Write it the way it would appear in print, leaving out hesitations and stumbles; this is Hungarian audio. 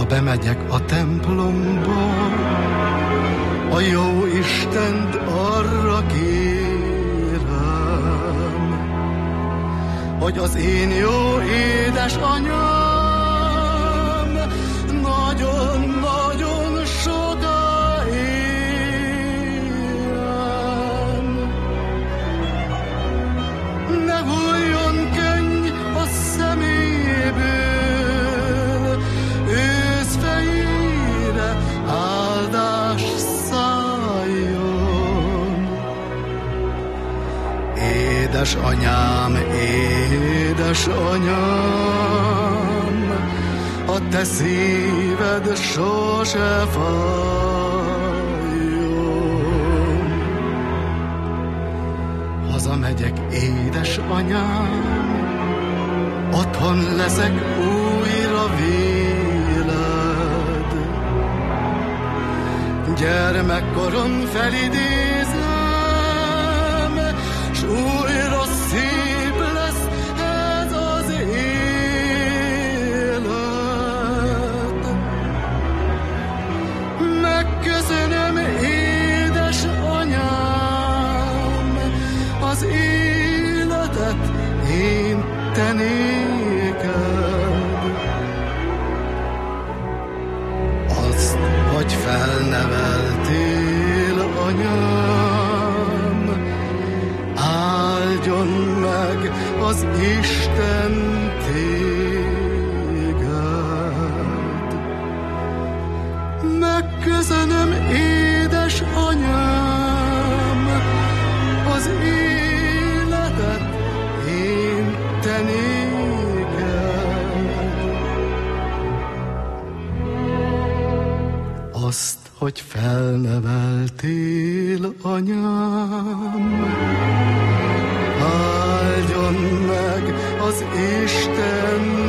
bemegyek a templomba, a jó Istent arra kérem, hogy az én jó édesanyám nagyon-nagyon soká éljen. Ne hulljon könny a szeméből, ősz fejére áldás szálljon. Édesanyám, édesanyám, a te szíved sose fájjon. Hazamegyek, édesanyám, otthon leszek újra véled. Gyermekkorom felidézem, s újra szép lesz ez az élet. Megköszönöm, édesanyám, az életet én te néked. Azt, hogy felneveltél, anyám, áldjon meg az Isten téged. Megköszönöm, édesanyám, az életet én te néked. Azt, hogy felneveltél, anyám, áldjon meg az Isten